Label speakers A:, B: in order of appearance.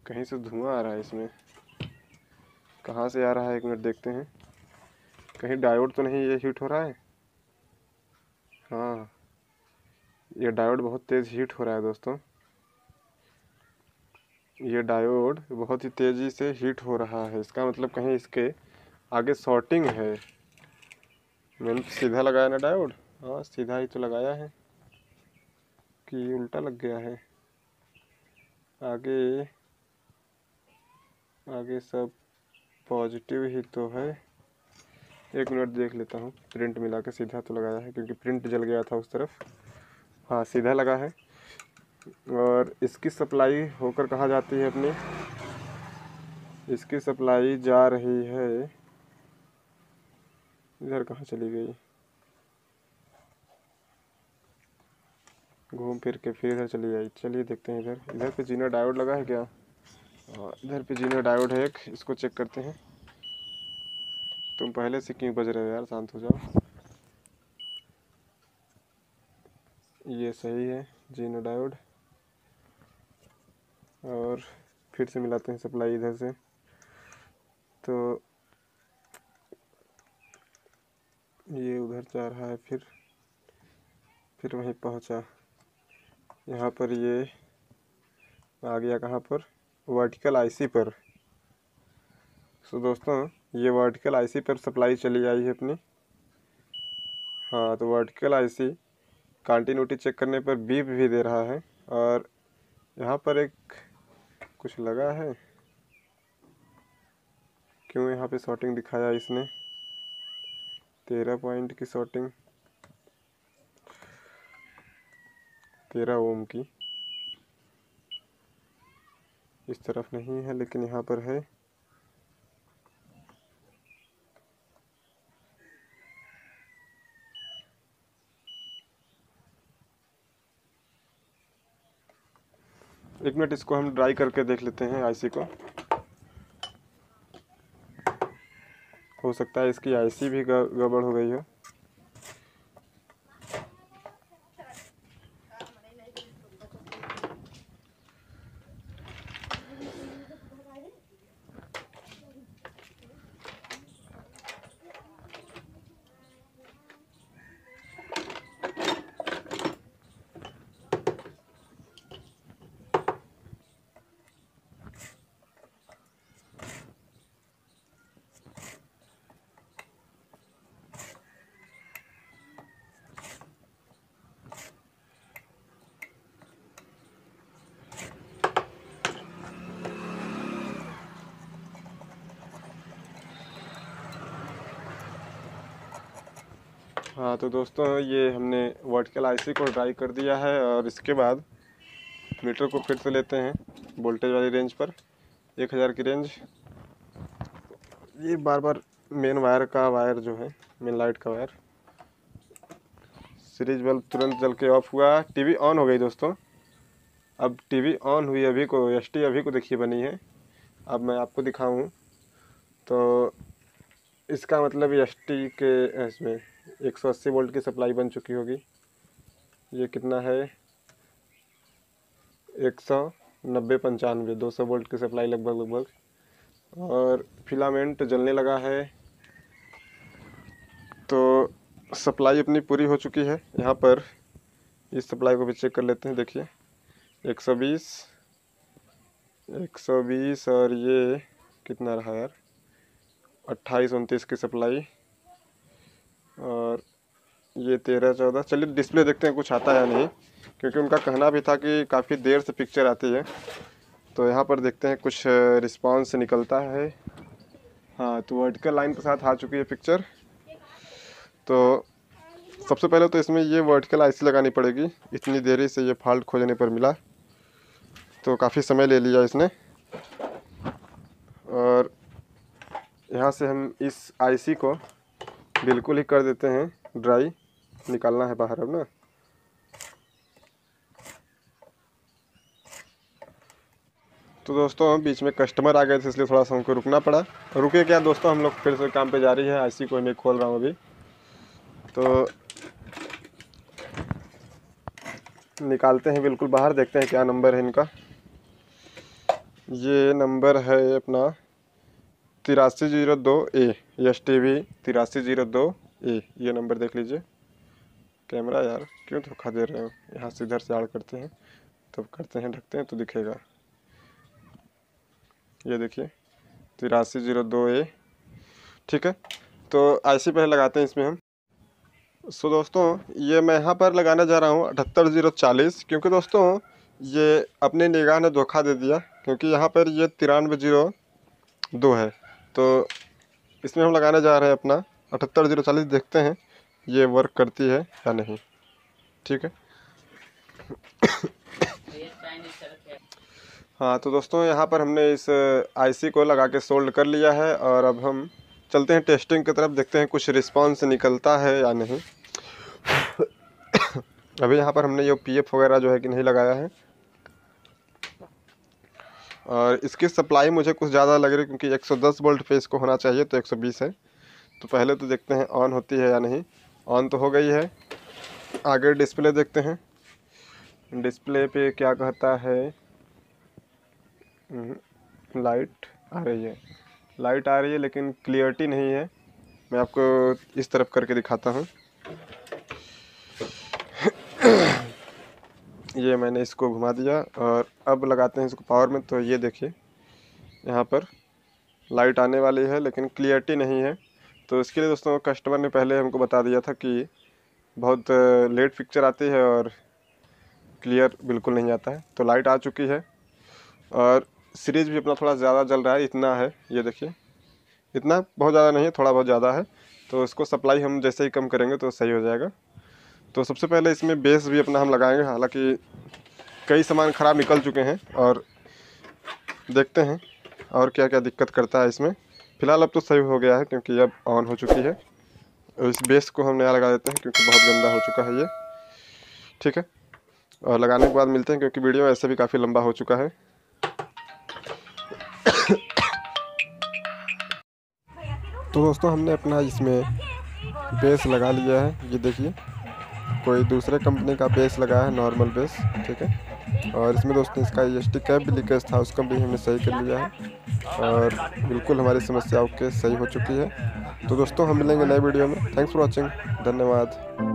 A: कहीं से धुआं आ रहा है इसमें, कहाँ से आ रहा है? 1 मिनट देखते हैं। कहीं डायोड तो नहीं ये हीट हो रहा है? हाँ, ये डायोड बहुत तेज़ हीट हो रहा है दोस्तों। ये डायोड बहुत ही तेज़ी से हीट हो रहा है। इसका मतलब कहीं इसके आगे शॉर्टिंग है। मैंने तो सीधा लगाया ना डायोड। हाँ, सीधा ही तो लगाया है कि उल्टा लग गया है। आगे आगे सब पॉजिटिव ही तो है। 1 मिनट देख लेता हूँ। प्रिंट मिला के सीधा तो लगाया है, क्योंकि प्रिंट जल गया था उस तरफ। हाँ, सीधा लगा है। और इसकी सप्लाई होकर कहाँ जाती है अपनी? इसकी सप्लाई जा रही है, इधर कहाँ चली गई? घूम फिर के फिर इधर चली आई। चलिए देखते हैं इधर। इधर पे जीना डायोड लगा है क्या? हाँ, इधर पे जीना डायोड है एक, इसको चेक करते हैं। तुम पहले से क्यों बज रहे हो यार? शांत हो जाओ। ये सही है जीना डायोड। और फिर से मिलाते हैं सप्लाई इधर से। तो ये उधर जा रहा है, फिर वहीं पहुंचा। यहाँ पर ये आ गया कहाँ पर? वर्टिकल आईसी पर। सो दोस्तों, ये वर्टिकल आईसी पर सप्लाई चली आई है अपनी। हाँ, तो वर्टिकल आईसी कंटिन्यूटी चेक करने पर बीप भी दे रहा है। और यहाँ पर एक कुछ लगा है, क्यों यहाँ पे शॉर्टिंग दिखाया इसने? 13 पॉइंट की शॉर्टिंग, 13 ओम की। इस तरफ नहीं है, लेकिन यहाँ पर है। एक मिनट, इसको हम ड्राई करके देख लेते हैं आईसी को। हो सकता है इसकी आईसी भी गड़बड़ हो गई हो। हाँ, तो दोस्तों, ये हमने वर्टिकल आईसी को ड्राई कर दिया है। और इसके बाद मीटर को फिर से लेते हैं वोल्टेज वाली रेंज पर, 1000 की रेंज। ये बार बार मेन वायर का वायर जो है, मेन लाइट का वायर, सीरीज बल्ब तुरंत जल के ऑफ हुआ। टीवी ऑन हो गई दोस्तों। अब टीवी ऑन हुई, अभी को एसटी अभी को देखिए बनी है। अब मैं आपको दिखाऊं तो इसका मतलब एसटी के इसमें 180 वोल्ट की सप्लाई बन चुकी होगी। ये कितना है? 190 95 200 वोल्ट की सप्लाई लगभग। और फिलामेंट जलने लगा है, तो सप्लाई अपनी पूरी हो चुकी है। यहाँ पर इस सप्लाई को भी चेक कर लेते हैं। देखिए 120 120 और ये कितना रहा यार? 28 29 की सप्लाई। और ये 13 14। चलिए डिस्प्ले देखते हैं कुछ आता है या नहीं, क्योंकि उनका कहना भी था कि काफ़ी देर से पिक्चर आती है। तो यहाँ पर देखते हैं कुछ रिस्पांस निकलता है। हाँ, तो वर्टिकल लाइन के साथ आ चुकी है पिक्चर। तो सबसे पहले तो इसमें ये वर्टिकल आईसी लगानी पड़ेगी। इतनी देरी से ये फॉल्ट खोजने पर मिला, तो काफ़ी समय ले लिया इसने। और यहाँ से हम इस आईसी को बिल्कुल ही कर देते हैं ड्राई। निकालना है बाहर अब ना। तो दोस्तों, बीच में कस्टमर आ गए थे, इसलिए थोड़ा सा हमको रुकना पड़ा। रुके क्या दोस्तों, हम लोग फिर से काम पे जा रही है। आईसी को मैं खोल रहा हूँ अभी। तो निकालते हैं बिल्कुल बाहर, देखते हैं क्या नंबर है इनका। ये नंबर है अपना 8302A, STV 8302A। ये नंबर देख लीजिए। कैमरा यार क्यों धोखा दे रहे हो, यहाँ से इधर से आड़ करते हैं तब करते हैं ढकते हैं तो दिखेगा। ये देखिए 8302A, ठीक है। तो IC पहले लगाते हैं इसमें हम। सो दोस्तों ये मैं यहाँ पर लगाने जा रहा हूँ 78040, क्योंकि दोस्तों ये अपनी निगाह ने धोखा दे दिया, क्योंकि यहाँ पर ये 9302 है। तो इसमें हम लगाने जा रहे हैं अपना 78040। देखते हैं ये वर्क करती है या नहीं, ठीक है। हाँ तो दोस्तों यहाँ पर हमने इस IC को लगा के सोल्ड कर लिया है, और अब हम चलते हैं टेस्टिंग की तरफ, देखते हैं कुछ रिस्पांस निकलता है या नहीं। अभी यहाँ पर हमने ये PF वगैरह जो है कि नहीं लगाया है, और इसकी सप्लाई मुझे कुछ ज़्यादा लग रही है, क्योंकि 110 वोल्ट पे इसको होना चाहिए, तो 120 है। तो पहले तो देखते हैं ऑन होती है या नहीं। ऑन तो हो गई है। आगे डिस्प्ले देखते हैं, डिस्प्ले पे क्या कहता है। लाइट आ रही है, लाइट आ रही है, लेकिन क्लियरिटी नहीं है। मैं आपको इस तरफ करके दिखाता हूँ। ये मैंने इसको घुमा दिया, और अब लगाते हैं इसको पावर में। तो ये देखिए यहाँ पर लाइट आने वाली है, लेकिन क्लियरिटी नहीं है। तो इसके लिए दोस्तों कस्टमर ने पहले हमको बता दिया था कि बहुत लेट पिक्चर आती है और क्लियर बिल्कुल नहीं आता है। तो लाइट आ चुकी है, और सीरीज भी अपना थोड़ा ज़्यादा जल रहा है, इतना है। ये देखिए इतना बहुत ज़्यादा नहीं है, थोड़ा बहुत ज़्यादा है। तो इसको सप्लाई हम जैसे ही कम करेंगे तो सही हो जाएगा। तो सबसे पहले इसमें बेस भी अपना हम लगाएंगे, हालांकि कई सामान ख़राब निकल चुके हैं, और देखते हैं और क्या क्या दिक्कत करता है इसमें। फ़िलहाल अब तो सही हो गया है, क्योंकि अब ऑन हो चुकी है। इस बेस को हम नया लगा देते हैं, क्योंकि बहुत गंदा हो चुका है ये, ठीक है। और लगाने के बाद मिलते हैं, क्योंकि वीडियो ऐसे भी काफ़ी लंबा हो चुका है। तो दोस्तों हमने अपना इसमें बेस लगा लिया है। ये देखिए कोई दूसरे कंपनी का बेस लगाया है, नॉर्मल बेस, ठीक है। और इसमें दोस्तों इसका EST कैप भी लीकेज था, उसको भी हमने सही कर लिया है, और बिल्कुल हमारी समस्या ओके सही हो चुकी है। तो दोस्तों हम मिलेंगे नए वीडियो में। थैंक्स फॉर वॉचिंग, धन्यवाद।